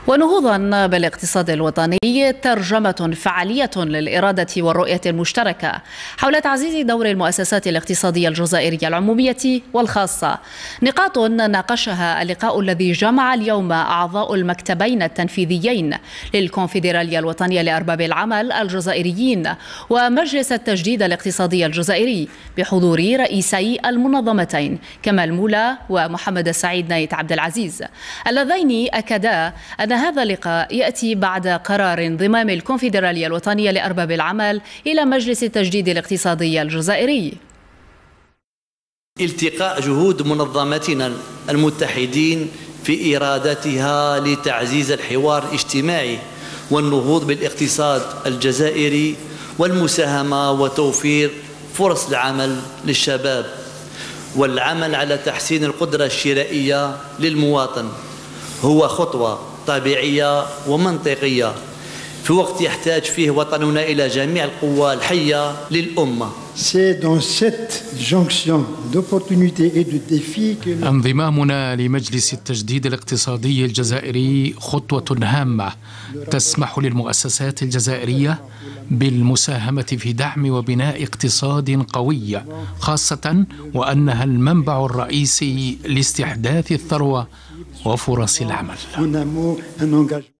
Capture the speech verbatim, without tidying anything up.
ونهوضا بالاقتصاد الوطني ترجمة فعالية للإرادة والرؤية المشتركة حول تعزيز دور المؤسسات الاقتصادية الجزائرية العمومية والخاصة. نقاط ناقشها اللقاء الذي جمع اليوم أعضاء المكتبين التنفيذيين للكونفدرالية الوطنية لأرباب العمل الجزائريين ومجلس التجديد الاقتصادي الجزائري بحضور رئيسي المنظمتين كمال مولا ومحمد السعيد نايت عبد العزيز، اللذين أكدا أن هذا اللقاء يأتي بعد قرار انضمام الكونفدرالية الوطنية لأرباب العمل إلى مجلس التجديد الاقتصادي الجزائري. التقاء جهود منظمتنا المتحدين في إرادتها لتعزيز الحوار الاجتماعي والنهوض بالاقتصاد الجزائري والمساهمة وتوفير فرص العمل للشباب والعمل على تحسين القدرة الشرائية للمواطن هو خطوة طبيعية ومنطقية في وقت يحتاج فيه وطننا إلى جميع القوى الحية للأمة. انضمامنا لمجلس التجديد الاقتصادي الجزائري خطوة هامة تسمح للمؤسسات الجزائرية بالمساهمة في دعم وبناء اقتصاد قوي، خاصة وأنها المنبع الرئيسي لاستحداث الثروة وفرص العمل.